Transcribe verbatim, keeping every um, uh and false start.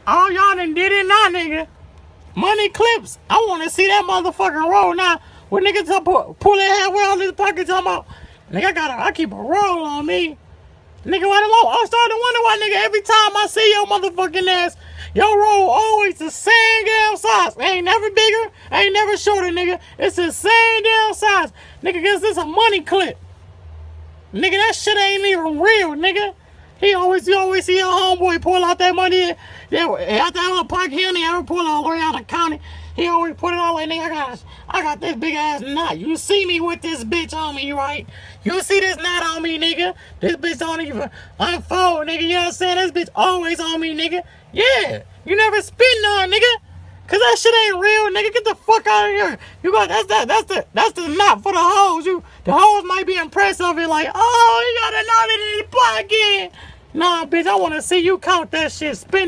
Oh, y'all done did it now, nigga. Money clips. I want to see that motherfucker roll now. When niggas up, pull, pull that halfway out of his pocket talking about, nigga, I gotta, I keep a roll on me. Nigga, why the low? I'm starting to wonder why, nigga, every time I see your motherfucking ass, your roll always the same damn size. It ain't never bigger, ain't never shorter, nigga. It's the same damn size. Nigga, guess this a money clip. Nigga, that shit ain't even real, nigga. He always, you always see your homeboy pull out that money. Yeah, out that little pocket, he don't ever pull it all the way out of the county. He always put it all the way, nigga. I got, I got this big ass knot. You see me with this bitch on me, right? You see this knot on me, nigga. This bitch don't even unfold, nigga. You know what I'm saying? This bitch always on me, nigga. Yeah, you never spit none, nigga. Cause that shit ain't real, nigga. Get the fuck out of here. You got that's that that's the that's the knot for the hoes. You the hoes might be impressed of it, like, oh, you got a knot in his pocket. Nah, bitch, I wanna see you count that shit. Spin.